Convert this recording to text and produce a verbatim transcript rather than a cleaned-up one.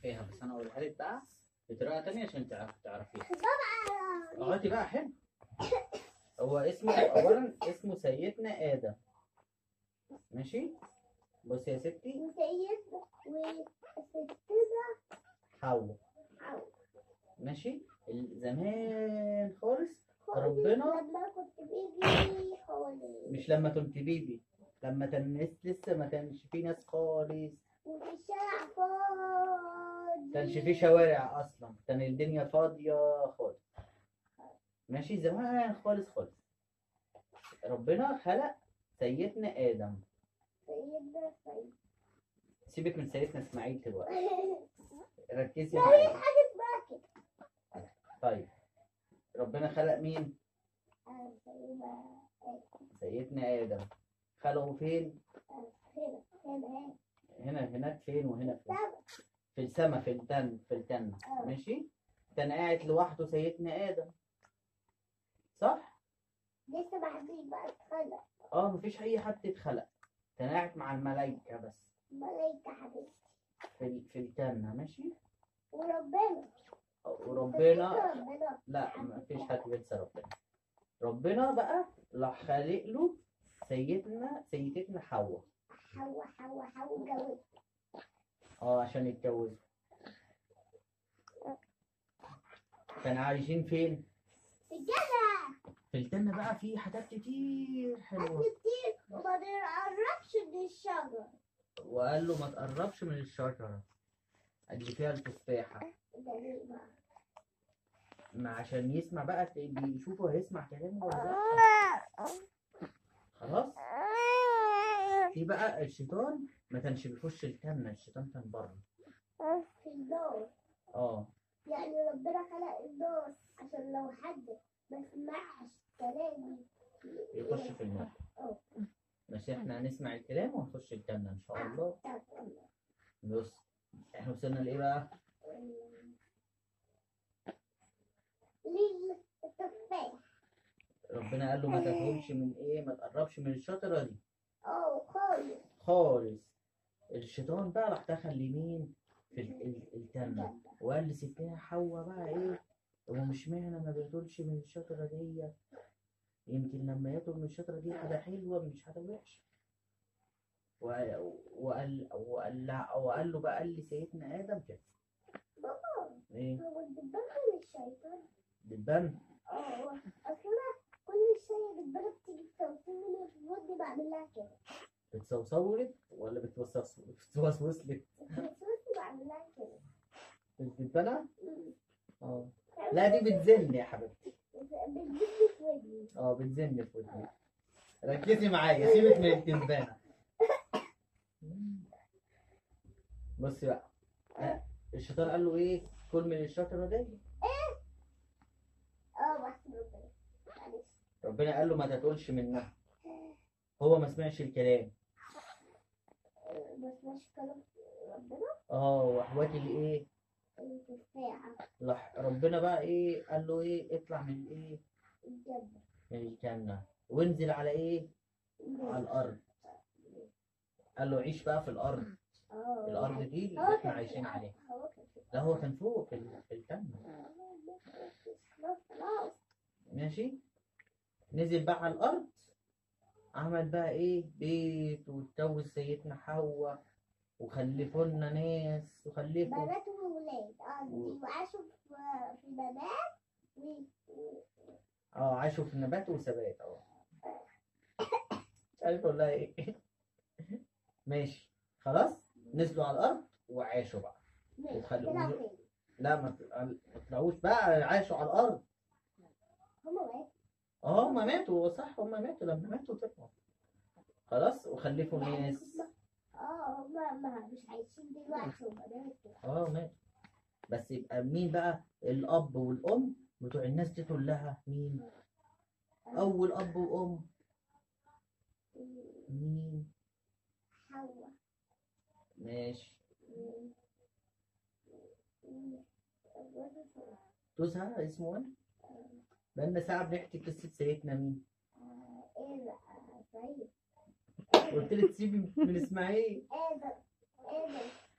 عارفاها، بس انا اقولها لك بقى بطريقه تانية عشان تعرف تعرفيها. بابا اقعدي بقى حلو. هو اسمه اولا اسمه سيدنا ادم. ماشي. بصي يا ستي. سيدنا وستنا حواء. حواء. ماشي. زمان خالص ربنا لما كنت بيبي خالص. مش لما كنت بيبي، لما كان لسه ما كانش في ناس خالص، وفي الشارع فاضي. كانش في شوارع اصلا، كان الدنيا فاضيه خالص. ماشي. زمان خالص خالص ربنا خلق سيدنا ادم. سيدنا سيد. سيبك من سيدنا اسماعيل دلوقتي، ركزي لا هي معايا. حاجة اسمها كده. طيب ربنا خلق مين؟ آه، سيدنا سيدنا ادم. خلقه فين؟ آه، هنا هنا هنا هناك فين وهنا فين؟ هنا. في السماء، في الجنة، في الجنة. آه. ماشي. كان قاعد لوحده سيدنا ادم، صح؟ لسه ما حدش بقى اتخلق. اه مفيش اي حد اتخلق، كان قاعد مع الملائكة بس ملايكة حبيبتي. في ال- في الجنة. ماشي. وربنا. وربنا ربنا. لا مفيش حد بينسى ربنا. ربنا بقى راح خالق له سيدنا سيدتنا حواء. حوا حوا حوا جوز. اه عشان يتجوزوا. كانوا عايشين فين؟ في الجنة. في الجنة بقى في حاجات كتير حلوة. أكل كتير وما نقربش من الشجر. وقال له ما تقربش من الشجرة اللي فيها التفاحة، ده ليه بقى؟ ما عشان يسمع بقى، اللي يشوفه هيسمع كلامه ولا لا. خلاص. في بقى الشيطان ما كانش بيخش الجنة، الشيطان كان بره. في النار. اه يعني ربنا خلق النار عشان لو حد ما سمعش كلامي يخش في النار. اه. بس احنا هنسمع الكلام وهنخش الجنة ان شاء الله. بص احنا وصلنا لايه بقى؟ للتفاح. ربنا قال له ما تاكلش من ايه، ما تقربش من الشجرة دي اه خالص. خالص. الشيطان بقى راح دخل لمين؟ في ال- ال- الجنة، وقال لستنا حواء بقى ايه، هو مش معنى ما بياكلش من الشجرة دي، يمكن لما ياكل من الشجرة دي حاجة حلوة مش حاجة وحشة. وقال وقال وقال, لا- وقال له بقى، قال لي سيدنا آدم كده. بابا ايه؟ هو الدبان من الشيطان؟ دبان؟ اه اصل انا كل شويه الدبانه بتيجي تسوسني في ودني بعمل لها كده. بتصوصو لك ولا بتوسوس بتوسوس لك؟ بتسوسني بعمل لها كده. الدبانة؟ مم. اه لا دي بتزن يا حبيبتي. بتجيبني في ودني. اه بتزن في ودنك. ركزي معايا، سيبك من الدبانة. بصي بقى، ها، الشيطان قال له ايه؟ كل من الشجرة دي. اه بحسب ربنا. معلش. ربنا قال له ما تاكلش منها، هو ما سمعش الكلام. آه، ما سمعش كلام ربنا. اه واحواتي لايه؟ التفاحة. راح ربنا بقى ايه قال له ايه؟ اطلع من ايه؟ الجنة. من الجنة وانزل على ايه؟ على الارض. قال له عيش بقى في الارض. اه الارض دي اللي هو احنا كان عايشين في- عليها. هو كان في- لا هو كان فوق في ال- في الجنة. خلاص خلاص. ماشي. نزل بقى على الارض، عمل بقى ايه؟ بيت، واتجوز سيدنا حواء، وخلفوا لنا ناس وخلفوا. بنات وولاد قصدي وعاشوا في في نبات و- و- اه عاشوا في نبات وثبات. اه مش عارف اقول لها ايه. ماشي. خلاص. نزلوا على الارض وعاشوا بقى. ماشي. وخلوا- طلعوا فين؟ لا ما ما طلعوش بقى، عاشوا على الارض. هما ماتوا. اه هم ماتوا صح، هم ماتوا لما ماتوا طلعوا. خلاص وخلفوا ناس. اه هما ما مش عايشين دلوقتي هما ماتوا. اه ماتوا. بس يبقى مين بقى الاب والام بتوع الناس دي كلها؟ مين اول اب وام؟ مين؟ حواء. ماشي. جوزها اسمه ايه؟ بقالنا ساعة بنحكي قصة سيدنا مين؟ ايه بقى؟ طيب. قلت لك تسيبي من اسماعيل. ادم. ادم.